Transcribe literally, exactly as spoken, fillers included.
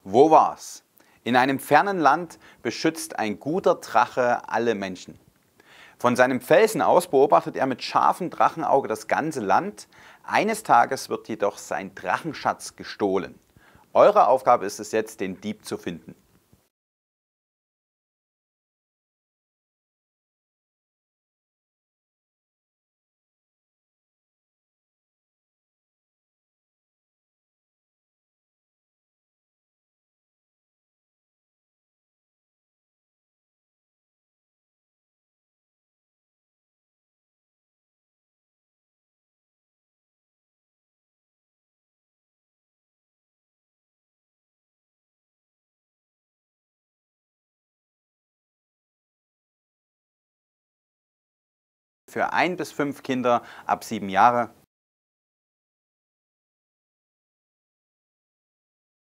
Wo war's? In einem fernen Land beschützt ein guter Drache alle Menschen. Von seinem Felsen aus beobachtet er mit scharfem Drachenauge das ganze Land. Eines Tages wird jedoch sein Drachenschatz gestohlen. Eure Aufgabe ist es jetzt, den Dieb zu finden. Für ein bis fünf Kinder ab sieben Jahre.